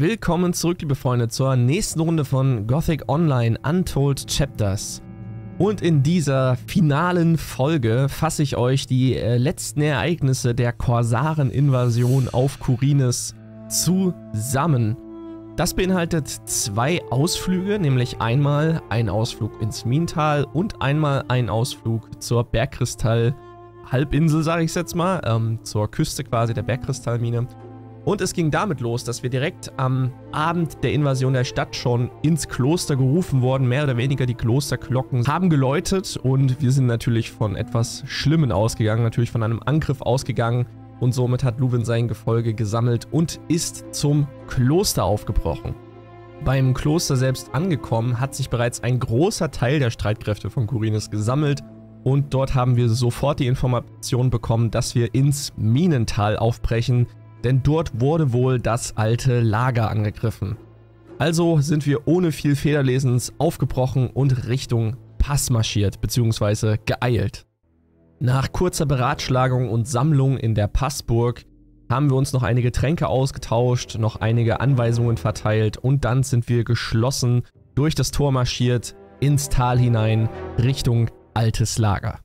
Willkommen zurück, liebe Freunde, zur nächsten Runde von Gothic Online Untold Chapters. Und in dieser finalen Folge fasse ich euch die letzten Ereignisse der Korsareninvasion auf Khorinis zusammen. Das beinhaltet zwei Ausflüge, nämlich einmal einen Ausflug ins Minental und einmal einen Ausflug zur Bergkristall-Halbinsel, sage ich jetzt mal, zur Küste quasi der Bergkristallmine. Und es ging damit los, dass wir direkt am Abend der Invasion der Stadt schon ins Kloster gerufen wurden. Mehr oder weniger die Klosterglocken haben geläutet und wir sind natürlich von etwas Schlimmen ausgegangen, natürlich von einem Angriff ausgegangen. Und somit hat Luwin sein Gefolge gesammelt und ist zum Kloster aufgebrochen. Beim Kloster selbst angekommen, hat sich bereits ein großer Teil der Streitkräfte von Khorinis gesammelt. Und dort haben wir sofort die Information bekommen, dass wir ins Minental aufbrechen. Denn dort wurde wohl das alte Lager angegriffen. Also sind wir ohne viel Federlesens aufgebrochen und Richtung Pass marschiert bzw. geeilt. Nach kurzer Beratschlagung und Sammlung in der Passburg haben wir uns noch einige Tränke ausgetauscht, noch einige Anweisungen verteilt und dann sind wir geschlossen durch das Tor marschiert ins Tal hinein Richtung altes Lager.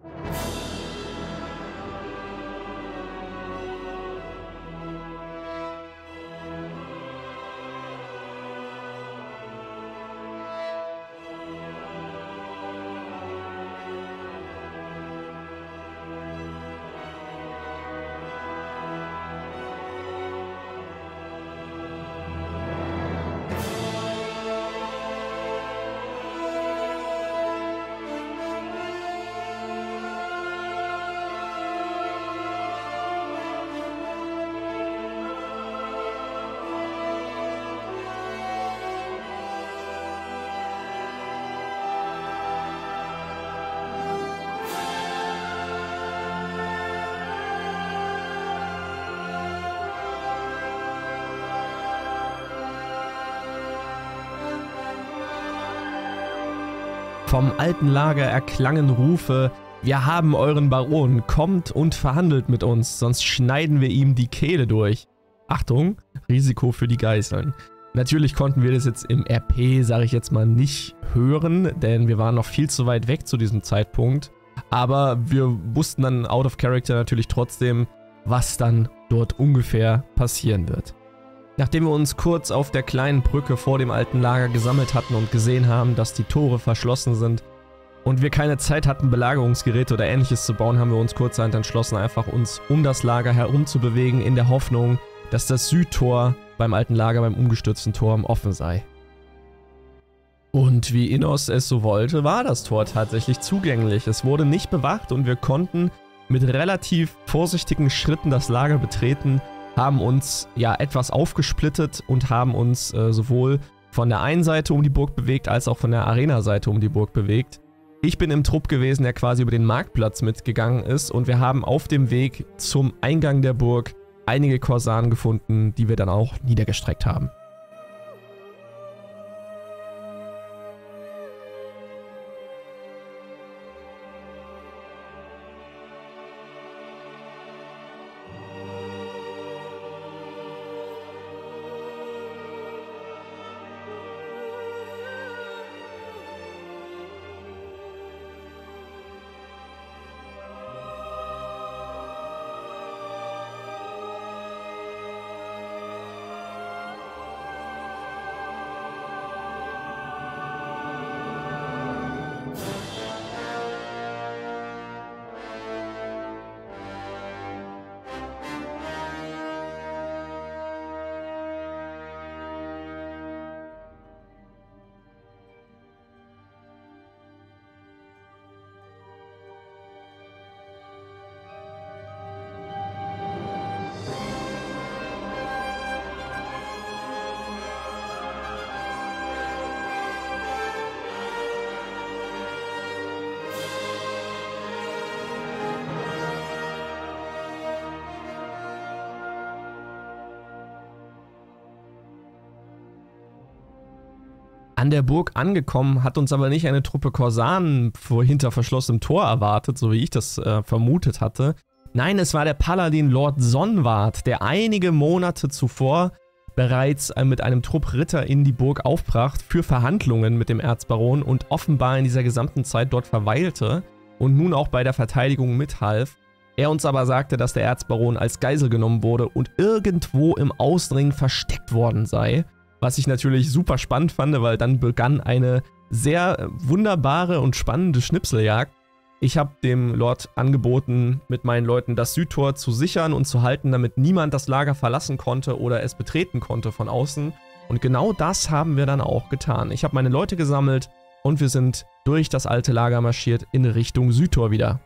Vom alten Lager erklangen Rufe: Wir haben euren Baron, kommt und verhandelt mit uns, sonst schneiden wir ihm die Kehle durch. Achtung, Risiko für die Geiseln. Natürlich konnten wir das jetzt im RP, sage ich jetzt mal, nicht hören, denn wir waren noch viel zu weit weg zu diesem Zeitpunkt. Aber wir wussten dann out of character natürlich trotzdem, was dann dort ungefähr passieren wird. Nachdem wir uns kurz auf der kleinen Brücke vor dem alten Lager gesammelt hatten und gesehen haben, dass die Tore verschlossen sind und wir keine Zeit hatten, Belagerungsgeräte oder ähnliches zu bauen, haben wir uns kurzerhand entschlossen, einfach uns um das Lager herum zu bewegen, in der Hoffnung, dass das Südtor beim alten Lager, beim umgestürzten Turm, offen sei. Und wie Innos es so wollte, war das Tor tatsächlich zugänglich. Es wurde nicht bewacht und wir konnten mit relativ vorsichtigen Schritten das Lager betreten, haben uns ja etwas aufgesplittet und haben uns sowohl von der einen Seite um die Burg bewegt, als auch von der Arena-Seite um die Burg bewegt. Ich bin im Trupp gewesen, der quasi über den Marktplatz mitgegangen ist und wir haben auf dem Weg zum Eingang der Burg einige Korsaren gefunden, die wir dann auch niedergestreckt haben. An der Burg angekommen, hat uns aber nicht eine Truppe Korsaren hinter verschlossenem Tor erwartet, so wie ich das vermutet hatte. Nein, es war der Paladin Lord Sonwart, der einige Monate zuvor bereits mit einem Trupp Ritter in die Burg aufbrach für Verhandlungen mit dem Erzbaron und offenbar in dieser gesamten Zeit dort verweilte und nun auch bei der Verteidigung mithalf. Er uns aber sagte, dass der Erzbaron als Geisel genommen wurde und irgendwo im Ausdringen versteckt worden sei, was ich natürlich super spannend fand, weil dann begann eine sehr wunderbare und spannende Schnipseljagd. Ich habe dem Lord angeboten, mit meinen Leuten das Südtor zu sichern und zu halten, damit niemand das Lager verlassen konnte oder es betreten konnte von außen. Und genau das haben wir dann auch getan. Ich habe meine Leute gesammelt und wir sind durch das alte Lager marschiert in Richtung Südtor wieder.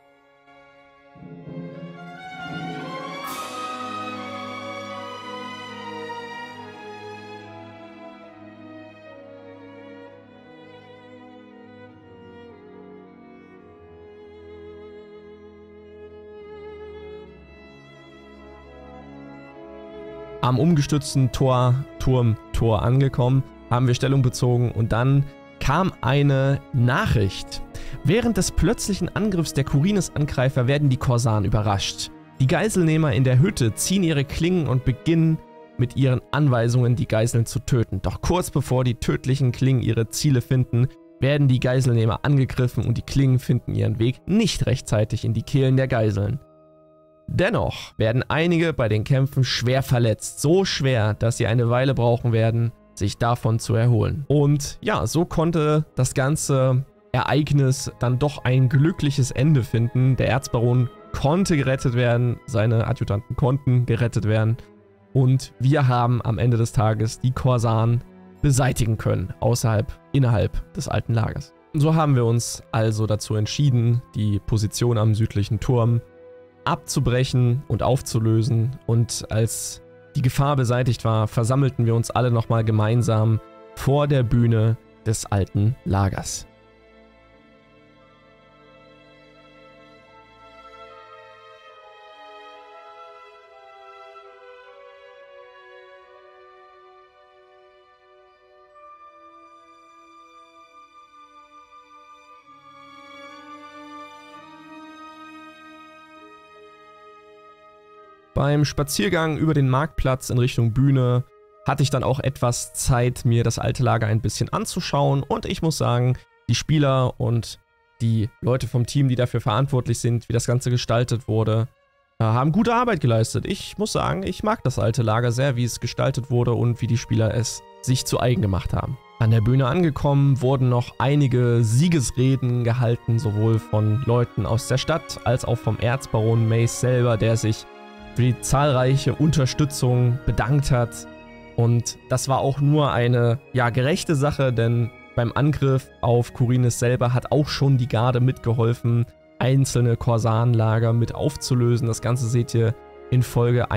Am umgestützten Tor angekommen, haben wir Stellung bezogen und dann kam eine Nachricht. Während des plötzlichen Angriffs der Khorinis-Angreifer werden die Korsaren überrascht. Die Geiselnehmer in der Hütte ziehen ihre Klingen und beginnen mit ihren Anweisungen, die Geiseln zu töten. Doch kurz bevor die tödlichen Klingen ihre Ziele finden, werden die Geiselnehmer angegriffen und die Klingen finden ihren Weg nicht rechtzeitig in die Kehlen der Geiseln. Dennoch werden einige bei den Kämpfen schwer verletzt, so schwer, dass sie eine Weile brauchen werden, sich davon zu erholen. Und ja, so konnte das ganze Ereignis dann doch ein glückliches Ende finden. Der Erzbaron konnte gerettet werden, seine Adjutanten konnten gerettet werden und wir haben am Ende des Tages die Korsaren beseitigen können, innerhalb des alten Lagers. So haben wir uns also dazu entschieden, die Position am südlichen Turm abzubrechen und aufzulösen, und als die Gefahr beseitigt war, versammelten wir uns alle nochmal gemeinsam vor der Bühne des alten Lagers. Beim Spaziergang über den Marktplatz in Richtung Bühne hatte ich dann auch etwas Zeit, mir das alte Lager ein bisschen anzuschauen, und ich muss sagen, die Spieler und die Leute vom Team, die dafür verantwortlich sind, wie das Ganze gestaltet wurde, haben gute Arbeit geleistet. Ich muss sagen, ich mag das alte Lager sehr, wie es gestaltet wurde und wie die Spieler es sich zu eigen gemacht haben. An der Bühne angekommen wurden noch einige Siegesreden gehalten, sowohl von Leuten aus der Stadt als auch vom Erzbaron Mace selber, der sich für die zahlreiche Unterstützung bedankt hat. Und das war auch nur eine, ja, gerechte Sache, denn beim Angriff auf Khorinis selber hat auch schon die Garde mitgeholfen, einzelne Korsarenlager mit aufzulösen. Das Ganze seht ihr in Folge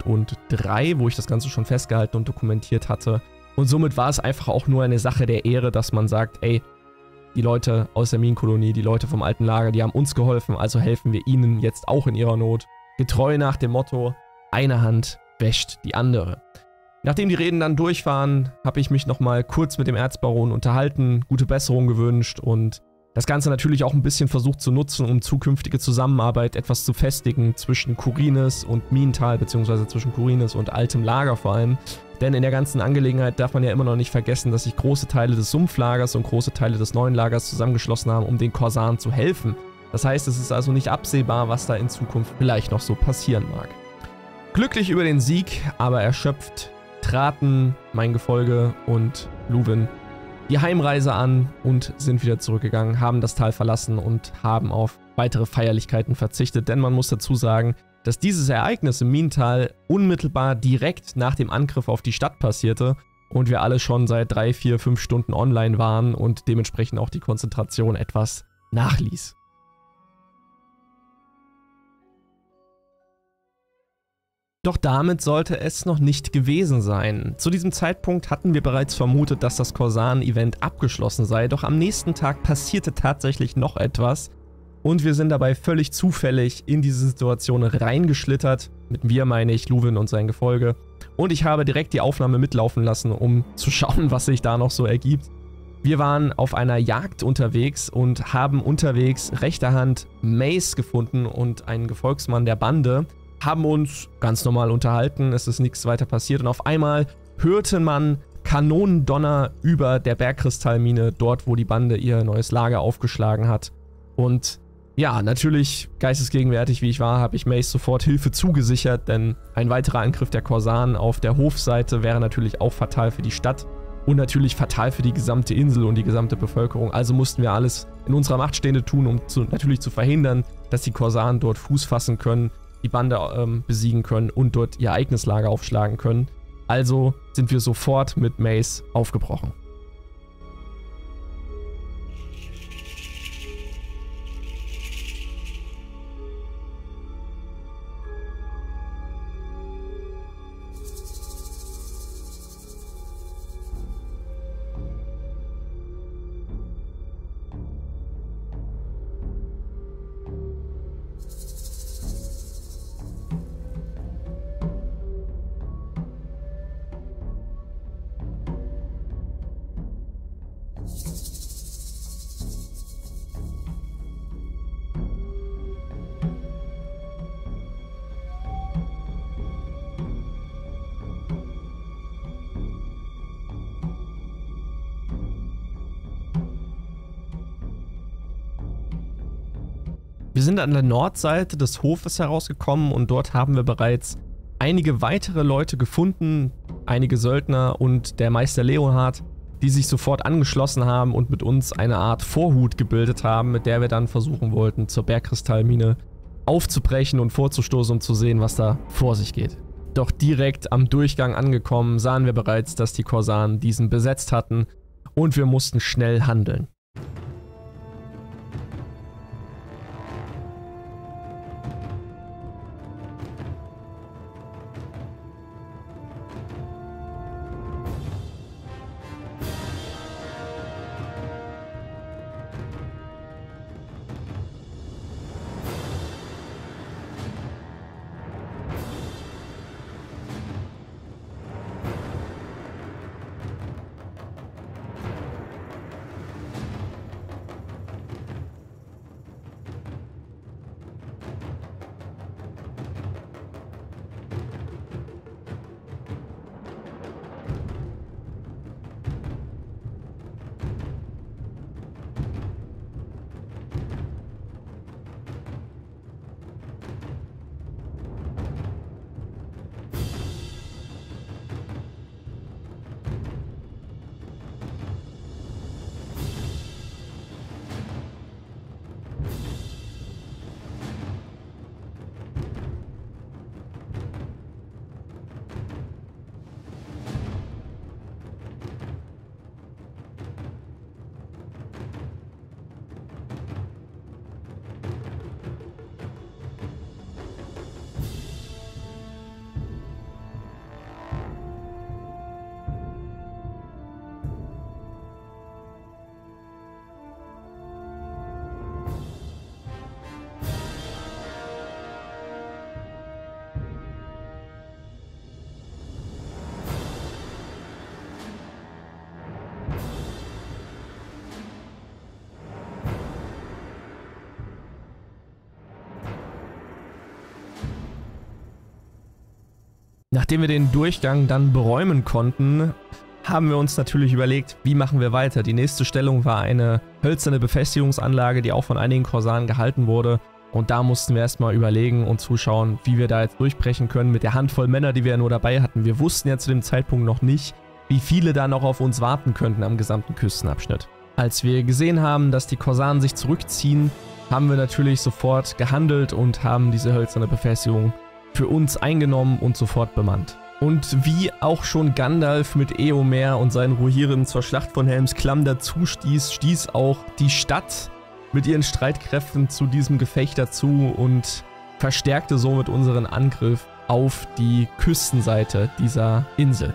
103, wo ich das Ganze schon festgehalten und dokumentiert hatte. Und somit war es einfach auch nur eine Sache der Ehre, dass man sagt, ey, die Leute aus der Minenkolonie, die Leute vom alten Lager, die haben uns geholfen, also helfen wir ihnen jetzt auch in ihrer Not. Getreu nach dem Motto, eine Hand wäscht die andere. Nachdem die Reden dann durch waren, habe ich mich nochmal kurz mit dem Erzbaron unterhalten, gute Besserung gewünscht und das Ganze natürlich auch ein bisschen versucht zu nutzen, um zukünftige Zusammenarbeit etwas zu festigen zwischen Khorinis und Minental, beziehungsweise zwischen Khorinis und altem Lager vor allem. Denn in der ganzen Angelegenheit darf man ja immer noch nicht vergessen, dass sich große Teile des Sumpflagers und große Teile des neuen Lagers zusammengeschlossen haben, um den Korsaren zu helfen. Das heißt, es ist also nicht absehbar, was da in Zukunft vielleicht noch so passieren mag. Glücklich über den Sieg, aber erschöpft, traten mein Gefolge und Luwin die Heimreise an und sind wieder zurückgegangen, haben das Tal verlassen und haben auf weitere Feierlichkeiten verzichtet, denn man muss dazu sagen, dass dieses Ereignis im Minental unmittelbar direkt nach dem Angriff auf die Stadt passierte und wir alle schon seit 3, 4, 5 Stunden online waren und dementsprechend auch die Konzentration etwas nachließ. Doch damit sollte es noch nicht gewesen sein. Zu diesem Zeitpunkt hatten wir bereits vermutet, dass das Korsaren-Event abgeschlossen sei, doch am nächsten Tag passierte tatsächlich noch etwas und wir sind dabei völlig zufällig in diese Situation reingeschlittert. Mit wir meine ich Luwin und sein Gefolge, und ich habe direkt die Aufnahme mitlaufen lassen, um zu schauen, was sich da noch so ergibt. Wir waren auf einer Jagd unterwegs und haben unterwegs rechter Hand Mace gefunden und einen Gefolgsmann der Bande, haben uns ganz normal unterhalten, es ist nichts weiter passiert und auf einmal hörte man Kanonendonner über der Bergkristallmine, dort wo die Bande ihr neues Lager aufgeschlagen hat. Und ja, natürlich, geistesgegenwärtig wie ich war, habe ich Mace sofort Hilfe zugesichert, denn ein weiterer Angriff der Korsaren auf der Hofseite wäre natürlich auch fatal für die Stadt und natürlich fatal für die gesamte Insel und die gesamte Bevölkerung. Also mussten wir alles in unserer Macht Stehende tun, um natürlich zu verhindern, dass die Korsaren dort Fuß fassen können, die Bande besiegen können und dort ihr eigenes Lager aufschlagen können. Also sind wir sofort mit Mace aufgebrochen. Wir sind an der Nordseite des Hofes herausgekommen und dort haben wir bereits einige weitere Leute gefunden, einige Söldner und der Meister Leonhard, die sich sofort angeschlossen haben und mit uns eine Art Vorhut gebildet haben, mit der wir dann versuchen wollten, zur Bergkristallmine aufzubrechen und vorzustoßen, um zu sehen, was da vor sich geht. Doch direkt am Durchgang angekommen, sahen wir bereits, dass die Korsaren diesen besetzt hatten und wir mussten schnell handeln. Nachdem wir den Durchgang dann beräumen konnten, haben wir uns natürlich überlegt, wie machen wir weiter. Die nächste Stellung war eine hölzerne Befestigungsanlage, die auch von einigen Korsaren gehalten wurde. Und da mussten wir erstmal überlegen und zuschauen, wie wir da jetzt durchbrechen können mit der Handvoll Männer, die wir ja nur dabei hatten. Wir wussten ja zu dem Zeitpunkt noch nicht, wie viele da noch auf uns warten könnten am gesamten Küstenabschnitt. Als wir gesehen haben, dass die Korsaren sich zurückziehen, haben wir natürlich sofort gehandelt und haben diese hölzerne Befestigung für uns eingenommen und sofort bemannt. Und wie auch schon Gandalf mit Eomer und seinen Rohirrim zur Schlacht von Helms Klamm dazu stieß auch die Stadt mit ihren Streitkräften zu diesem Gefecht dazu und verstärkte somit unseren Angriff auf die Küstenseite dieser Insel.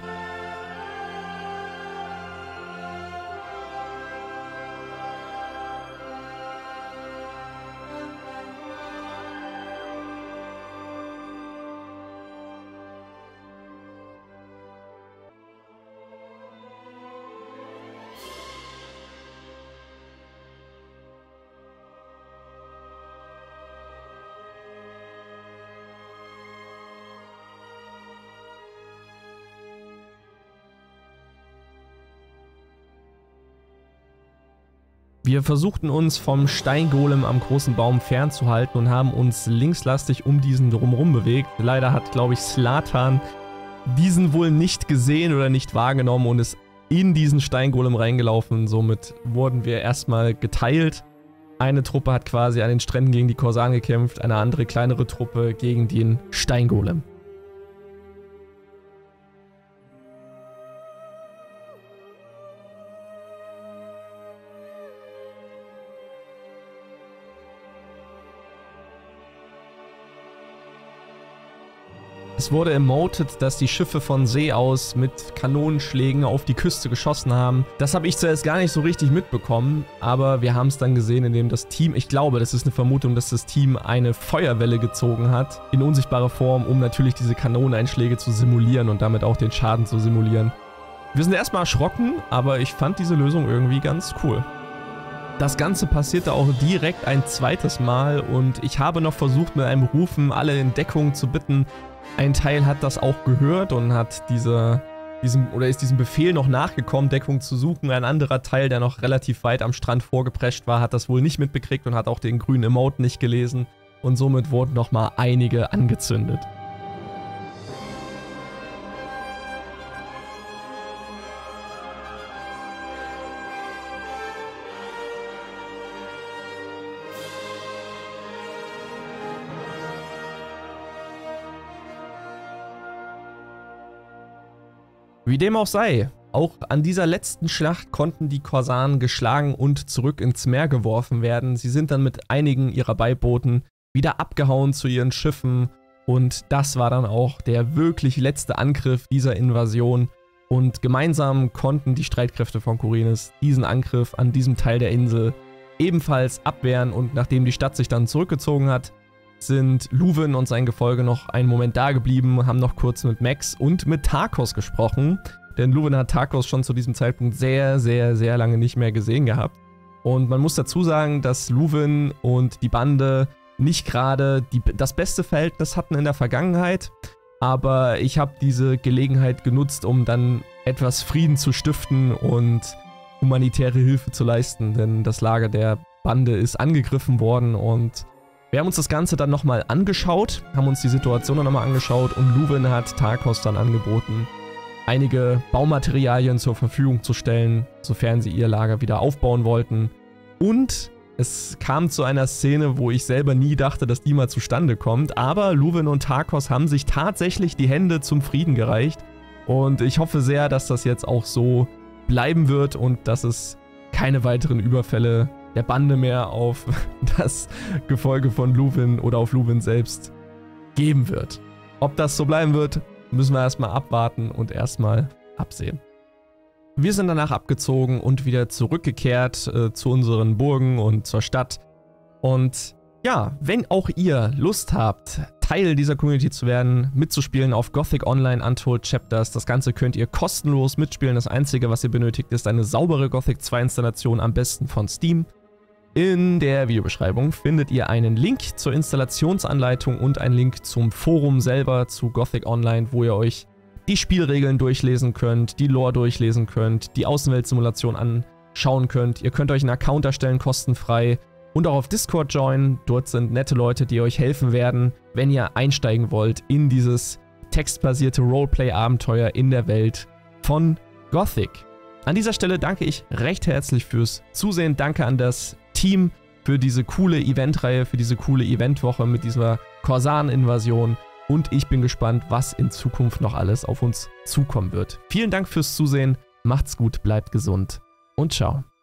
Wir versuchten uns vom Steingolem am großen Baum fernzuhalten und haben uns linkslastig um diesen drumherum bewegt. Leider hat, glaube ich, Zlatan diesen wohl nicht gesehen oder nicht wahrgenommen und ist in diesen Steingolem reingelaufen. Somit wurden wir erstmal geteilt. Eine Truppe hat quasi an den Stränden gegen die Korsaren gekämpft, eine andere kleinere Truppe gegen den Steingolem. Es wurde emotet, dass die Schiffe von See aus mit Kanonenschlägen auf die Küste geschossen haben. Das habe ich zuerst gar nicht so richtig mitbekommen, aber wir haben es dann gesehen, indem das Team, ich glaube, das ist eine Vermutung, dass das Team eine Feuerwelle gezogen hat, in unsichtbarer Form, um natürlich diese Kanoneneinschläge zu simulieren und damit auch den Schaden zu simulieren. Wir sind erstmal erschrocken, aber ich fand diese Lösung irgendwie ganz cool. Das Ganze passierte auch direkt ein zweites Mal und ich habe noch versucht, mit einem Rufen alle in Deckung zu bitten. Ein Teil hat das auch gehört und hat ist diesem Befehl noch nachgekommen, Deckung zu suchen. Ein anderer Teil, der noch relativ weit am Strand vorgeprescht war, hat das wohl nicht mitbekriegt und hat auch den grünen Emote nicht gelesen. Und somit wurden nochmal einige angezündet. Wie dem auch sei, auch an dieser letzten Schlacht konnten die Korsaren geschlagen und zurück ins Meer geworfen werden. Sie sind dann mit einigen ihrer Beibooten wieder abgehauen zu ihren Schiffen und das war dann auch der wirklich letzte Angriff dieser Invasion und gemeinsam konnten die Streitkräfte von Khorinis diesen Angriff an diesem Teil der Insel ebenfalls abwehren und nachdem die Stadt sich dann zurückgezogen hat, sind Luwin und sein Gefolge noch einen Moment da geblieben, haben noch kurz mit Max und mit Tarkos gesprochen. Denn Luwin hat Tarkos schon zu diesem Zeitpunkt sehr, sehr, sehr lange nicht mehr gesehen gehabt. Und man muss dazu sagen, dass Luwin und die Bande nicht gerade das beste Verhältnis hatten in der Vergangenheit. Aber ich habe diese Gelegenheit genutzt, um dann etwas Frieden zu stiften und humanitäre Hilfe zu leisten. Denn das Lager der Bande ist angegriffen worden und wir haben uns das Ganze dann nochmal angeschaut, haben uns die Situation dann nochmal angeschaut und Luwin hat Tarkos dann angeboten, einige Baumaterialien zur Verfügung zu stellen, sofern sie ihr Lager wieder aufbauen wollten. Und es kam zu einer Szene, wo ich selber nie dachte, dass die mal zustande kommt, aber Luwin und Tarkos haben sich tatsächlich die Hände zum Frieden gereicht und ich hoffe sehr, dass das jetzt auch so bleiben wird und dass es keine weiteren Überfälle der Bande mehr auf das Gefolge von Luwin oder auf Luwin selbst geben wird. Ob das so bleiben wird, müssen wir erstmal abwarten und erstmal absehen. Wir sind danach abgezogen und wieder zurückgekehrt zu unseren Burgen und zur Stadt. Und ja, wenn auch ihr Lust habt, Teil dieser Community zu werden, mitzuspielen auf Gothic Online Untold Chapters, das Ganze könnt ihr kostenlos mitspielen. Das Einzige, was ihr benötigt, ist eine saubere Gothic 2 Installation, am besten von Steam. In der Videobeschreibung findet ihr einen Link zur Installationsanleitung und einen Link zum Forum selber zu Gothic Online, wo ihr euch die Spielregeln durchlesen könnt, die Lore durchlesen könnt, die Außenweltsimulation anschauen könnt. Ihr könnt euch einen Account erstellen, kostenfrei und auch auf Discord joinen. Dort sind nette Leute, die euch helfen werden, wenn ihr einsteigen wollt in dieses textbasierte Roleplay-Abenteuer in der Welt von Gothic. An dieser Stelle danke ich recht herzlich fürs Zusehen. Danke an das Team für diese coole Eventreihe, für diese coole Eventwoche mit dieser Korsaren-Invasion und ich bin gespannt, was in Zukunft noch alles auf uns zukommen wird. Vielen Dank fürs Zusehen, macht's gut, bleibt gesund und ciao.